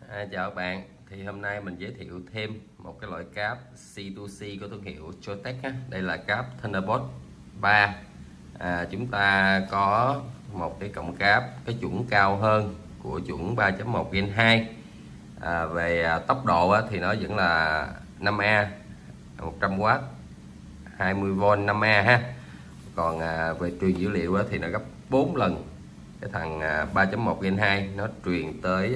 Chào các bạn, thì hôm nay mình giới thiệu thêm một cái loại cáp C2C của thương hiệu Jotech. Đây là cáp Thunderbolt 3. Chúng ta có một cái cổng cáp cái chuẩn cao hơn của chuẩn 3.1 Gen 2. Về tốc độ thì nó vẫn là 5A 100W 20V 5A ha. Còn về truyền dữ liệu thì nó gấp 4 lần cái thằng 3.1 Gen 2, nó truyền tới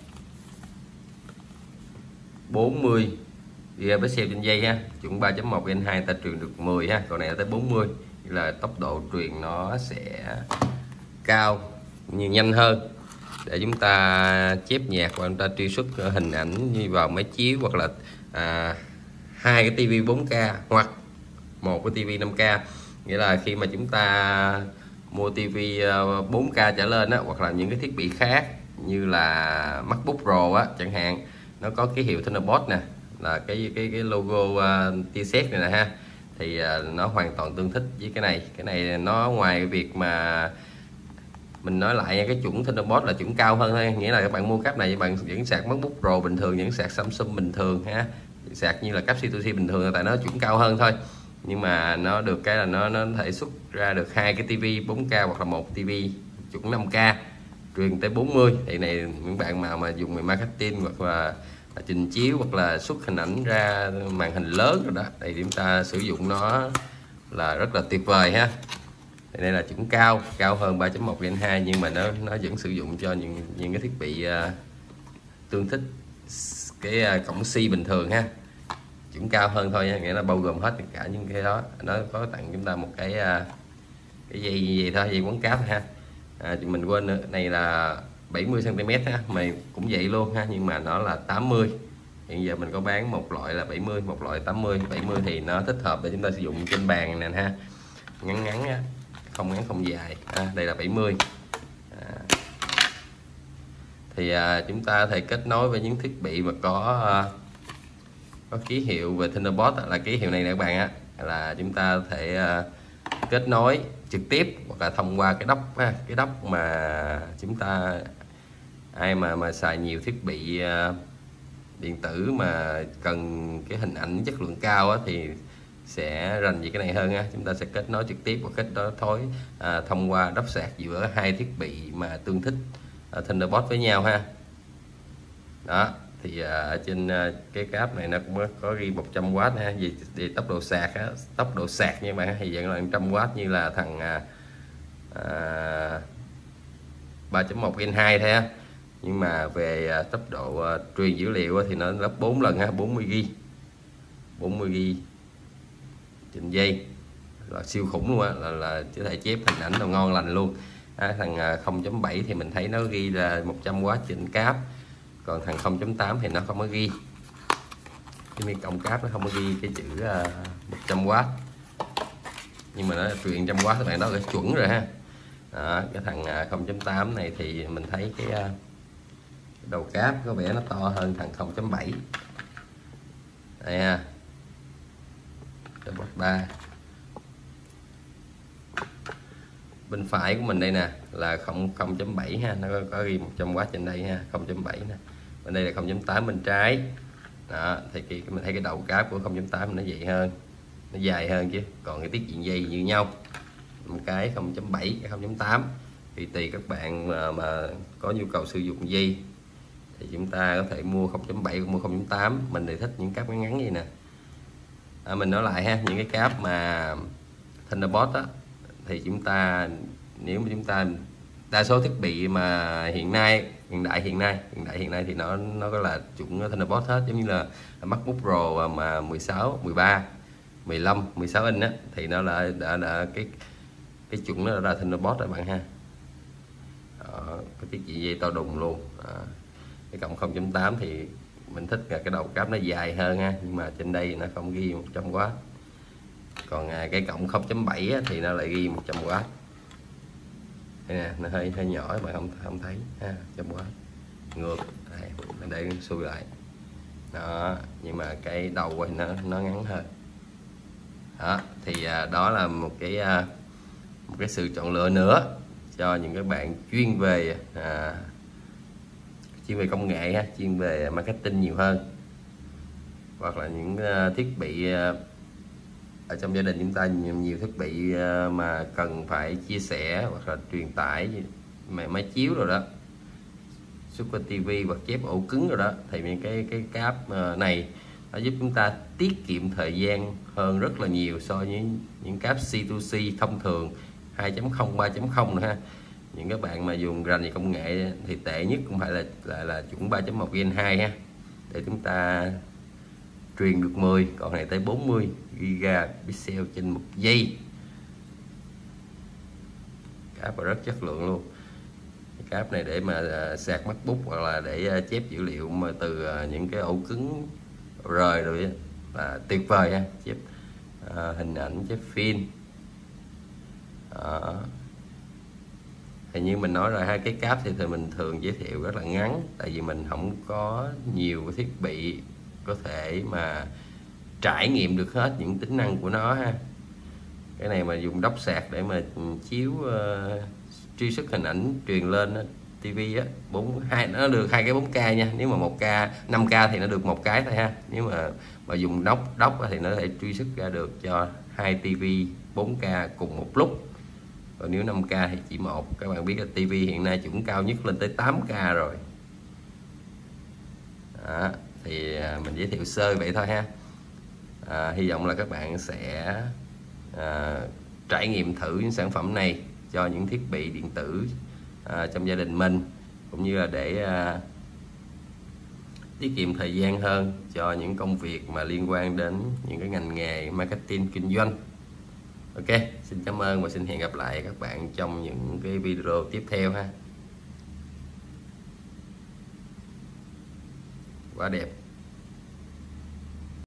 40 Gbps trên giây ha. Chuẩn 3.1 Gen 2 ta truyền được 10 ha, còn này là tới 40, là tốc độ truyền nó sẽ cao như nhanh hơn để chúng ta chép nhạc và chúng ta truy xuất hình ảnh như vào máy chiếu, hoặc là hai cái tivi 4K hoặc một cái tivi 5K. Nghĩa là khi mà chúng ta mua tivi 4K trở lên hoặc là những cái thiết bị khác như là MacBook Pro chẳng hạn, nó có ký hiệu Thunderbolt nè, là cái logo tia sét này nè ha, thì nó hoàn toàn tương thích với cái này nó ngoài cái việc mà mình nói lại cái chuẩn Thunderbolt là chuẩn cao hơn thôi, nghĩa là các bạn mua cáp này các bạn vẫn sạc MacBook Pro bình thường, những sạc Samsung bình thường ha, sạc như là cáp C2C bình thường, tại nó chuẩn cao hơn thôi. Nhưng mà nó được cái là nó thể xuất ra được hai cái tivi 4K hoặc là một tivi chuẩn 5K truyền tới 40. thì này những bạn mà dùng về marketing hoặc là trình chiếu hoặc là xuất hình ảnh ra màn hình lớn rồi đó, thì chúng ta sử dụng nó là rất là tuyệt vời ha. Thì đây là chuẩn cao hơn 3.1 Gen 2, nhưng mà nó vẫn sử dụng cho những cái thiết bị tương thích cái cổng C bình thường ha. Chuẩn cao hơn thôi nha, nghĩa là bao gồm hết tất cả những cái đó. Nó có tặng chúng ta một cái dây gì thôi, dây quấn cáp ha. Mình quên nữa, này là 70 cm ha, mày cũng vậy luôn ha, nhưng mà nó là 80. Hiện giờ mình có bán một loại là 70, một loại 80. 70 thì nó thích hợp để chúng ta sử dụng trên bàn này ha, ngắn á, không ngắn không dài. Đây là 70. Thì chúng ta có thể kết nối với những thiết bị mà có ký hiệu về Thunderbolt, là ký hiệu này nè các bạn là chúng ta có thể kết nối trực tiếp hoặc là thông qua cái dock cái dock mà chúng ta ai mà xài nhiều thiết bị điện tử mà cần cái hình ảnh chất lượng cao thì sẽ rành về cái này hơn ha. Chúng ta sẽ kết nối trực tiếp và kết nối thông qua dock sạc giữa hai thiết bị mà tương thích Thunderbolt với nhau ha. Đó thì ở trên cái cáp này nó cũng có ghi 100W ha, vì tốc độ sạc nha các bạn, thì vẫn là 100W như là thằng 3.1 Gen 2 thôi ha. Nhưng mà về tốc độ truyền dữ liệu thì nó gấp 4 lần ha, 40GB trên giây, là siêu khủng luôn là có thể chép hình ảnh là ngon lành luôn. Thằng 0.7 thì mình thấy nó ghi là 100W trên cáp, còn thằng 0.8 thì nó không có ghi, cái miếng cổng cáp nó không có ghi cái chữ 100W, nhưng mà nó truyền 100W các bạn, đó là chuẩn rồi ha. Đó, cái thằng 0.8 này thì mình thấy cái đầu cáp có vẻ nó to hơn thằng 0.7 đây ha. Thunderbolt 3 bên phải của mình đây nè là 0.7 ha, nó có ghi 100W trên đây ha, 0.7 nè. Bên đây là 0.8 bên trái. Đó thì mình thấy cái đầu cáp của 0.8 nó dày hơn, nó dài hơn chứ, còn cái tiết diện dây như nhau. Một cái 0.7 cái 0.8 thì tùy các bạn mà có nhu cầu sử dụng dây thì chúng ta có thể mua 0.7 mua 0.8. Mình thì thích những cáp ngắn ngắn như nè. Mình nói lại ha, những cái cáp mà Thunderbolt thì chúng ta, nếu mà chúng ta đa số thiết bị mà hiện đại hiện nay thì nó có là chuẩn Thunderbolt hết, giống như là MacBook Pro mà 16, 13, 15, 16 inch thì nó đã cái chuẩn nó là Thunderbolt các bạn ha. Cái tiết diện dây to đùng luôn. Cái cộng 0.8 thì mình thích là cái đầu cáp nó dài hơn ha, nhưng mà trên đây nó không ghi 100W. Còn cái cộng 0.7 thì nó lại ghi 100W. Đây nè, nó hơi nhỏ các bạn không thấy ha, 100W ngược đây xuôi lại đó, nhưng mà cái đầu thì nó ngắn hơn. Đó thì đó là một cái sự chọn lựa nữa cho những cái bạn chuyên về chuyên về công nghệ ha, chuyên về marketing nhiều hơn, hoặc là những thiết bị ở trong gia đình chúng ta nhiều thiết bị mà cần phải chia sẻ hoặc là truyền tải, máy chiếu rồi đó, Super TV hoặc chép ổ cứng rồi đó, thì những cái cáp này nó giúp chúng ta tiết kiệm thời gian hơn rất là nhiều so với những cáp C2C thông thường 2.0 3.0 nữa ha. Những các bạn mà dùng rành về công nghệ thì tệ nhất cũng phải là chuẩn 3.1 Gen 2 ha, để chúng ta truyền được 10, còn này tới 40 gigapixel trên 1 giây. Cáp rất chất lượng luôn. Cái cáp này để mà sạc MacBook hoặc là để chép dữ liệu mà từ những cái ổ cứng rời rồi là tuyệt vời ha, chép hình ảnh, chép phim. Thì như mình nói rồi, hai cái cáp thì mình thường giới thiệu rất là ngắn, tại vì mình không có nhiều thiết bị có thể mà trải nghiệm được hết những tính năng của nó ha. Cái này mà dùng đốc sạc để mà chiếu truy xuất hình ảnh truyền lên TV á, 42 nó được 2 cái 4K nha. Nếu mà 1K 5K thì nó được một cái thôi ha. Nếu mà dùng đốc thì nó có thể truy xuất ra được cho 2 TV 4K cùng một lúc. Còn nếu 5K thì chỉ một. Các bạn biết là TV hiện nay chuẩn cao nhất lên tới 8K rồi. Đó, thì mình giới thiệu sơ vậy thôi ha. Hy vọng là các bạn sẽ trải nghiệm thử những sản phẩm này cho những thiết bị điện tử trong gia đình mình, cũng như là để tiết kiệm thời gian hơn cho những công việc mà liên quan đến những cái ngành nghề marketing kinh doanh. Ok, xin cảm ơn và xin hẹn gặp lại các bạn trong những cái video tiếp theo ha. Quá đẹp.